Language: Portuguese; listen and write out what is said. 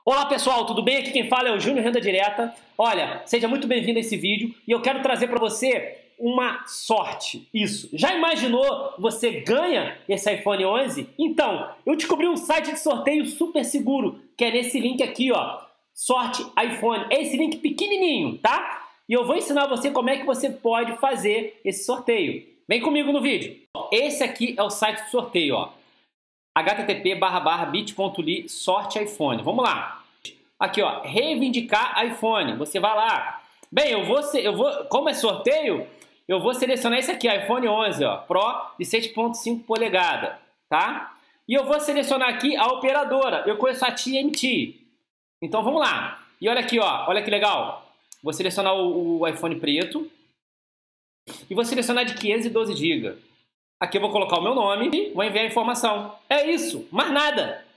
Olá pessoal, tudo bem? Aqui quem fala é o Júnior Renda Direta. Olha, seja muito bem-vindo a esse vídeo e eu quero trazer para você uma sorte. Isso. Já imaginou você ganha esse iPhone 11? Então, eu descobri um site de sorteio super seguro, que é nesse link aqui, ó. Sorte iPhone. É esse link pequenininho, tá? E eu vou ensinar você como é que você pode fazer esse sorteio. Vem comigo no vídeo. Esse aqui é o site de sorteio, ó. http://bit.ly sorte iPhone. Vamos lá. Aqui, ó, reivindicar iPhone. Você vai lá. Bem, como é sorteio, eu vou selecionar esse aqui, iPhone 11, ó, Pro de 6.5 polegadas, tá? E eu vou selecionar aqui a operadora. Eu conheço a TNT. Então vamos lá. E olha aqui, ó, olha que legal. Vou selecionar o iPhone preto e vou selecionar de 512 GB. Aqui eu vou colocar o meu nome e vou enviar a informação. É isso, mais nada.